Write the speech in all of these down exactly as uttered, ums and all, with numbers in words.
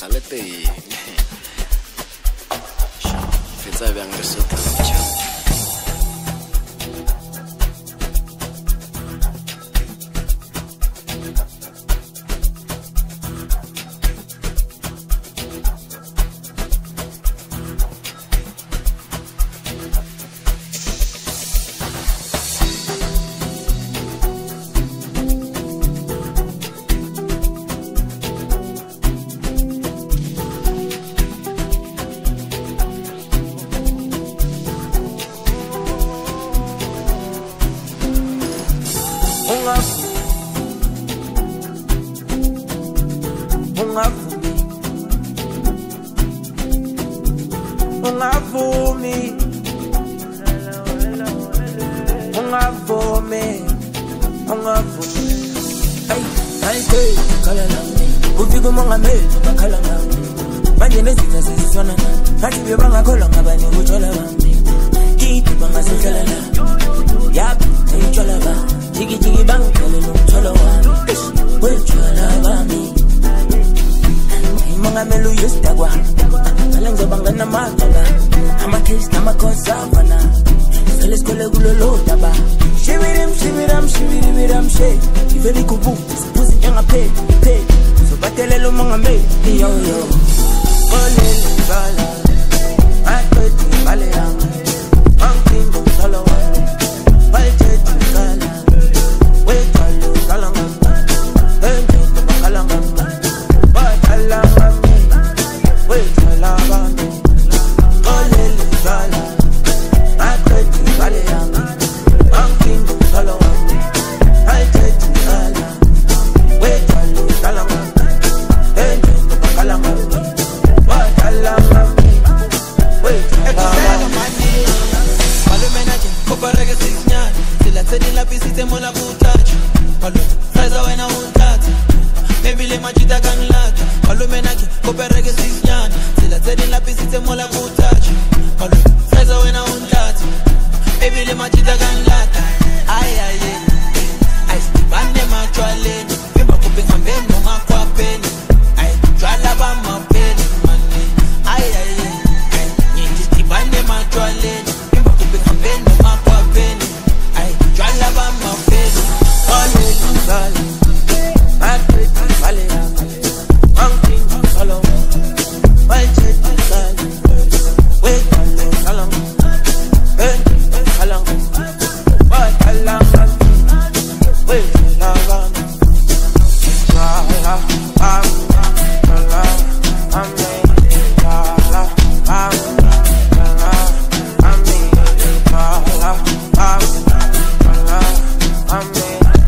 Salete. Fetsa bang re sotla. Ungavumi, ungavumi, ungavumi. Ay, ay, ay, bakhala lami. Kufik umongameli, bakhala ngami. Manje lezinja zizwana, ngathi bebangakholwa ngabanik wetshwala wami. Tito bangazodlala, yap, ngay'qed ba. Jikijiki bang'thwalela umthwalo wami. Wetshwala bami. Mongameli uyisdakwa. Vele ngizobangena madala. Ama-case nama-cosavana. Vele sikhole kulolo daba. Shibirim, shibiram, shibiribiram, she. Ivele ikubuthi, siphuzi njengaphe, phe. Sobatelela umongameli, yo yo. Olele ngala. Ngay'qed Vele yami. Angidinga umthwalo wami. Wayithetha icala. Wetshwala udlala ngami. Engidinga bakhala ngami. Badala ngami. Wetshwala bami. Olele ngala. Ngay'qed Vele yami. Angidinga umthwalo wami. Wayithetha icala. Wetshwala udlala ngami. Engidinga bakhala ngami. Badala ngami. Wetshwala bami. Kopareke sisinyana silatheni lapho isithemona kuthatha malume fraza wena unthatha maybe le majita kangilata malume nakhe kopareke sisinyana silatheni lapho isithemona kuthatha malume fraza wena unthatha maybe le majita kangilata ay ay ay sibane matshwaleni bimba kuphe ngambeni noma kwapheni ay jwala bamapeni manje ay ay ay ngithi sibane matshwaleni bimba kuphe ngambeni noma kwapheni ay jwala bamapeni Olele ngala. Ngay'qed Vele yami. Angidinga umthwalo wami. Wayithetha icala. Wetshwala udlala ngami. Engidinga bakhala ngami. Badala ngami. Wetshwala bami. Wetshwala bami. Wetshwala bami. Wetshwala bami. Wetshwala bami. Wetshwala bami. Wetshwala bami.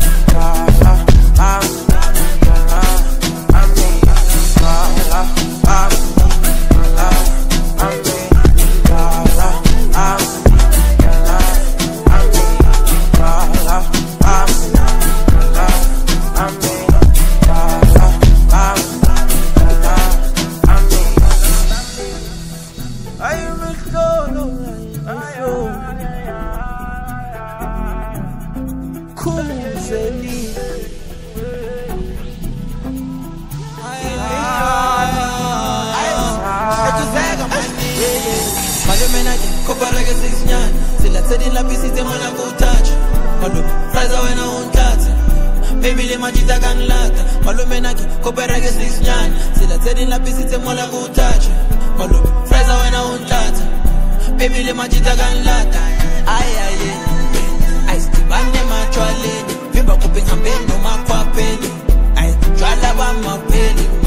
Kopareke sisinyana silatheni lapho isithemona kuthatha malume fraza wena unthatha maybe le majita kangilata malume nakhe kopareke sisinyana silatheni lapho isithemona kuthatha malume fraza wena unthatha maybe le majita kangilata ay ay ay sibane matshwaleni bimba kuphe ngambeni noma kwapheni ay jwala bamapeni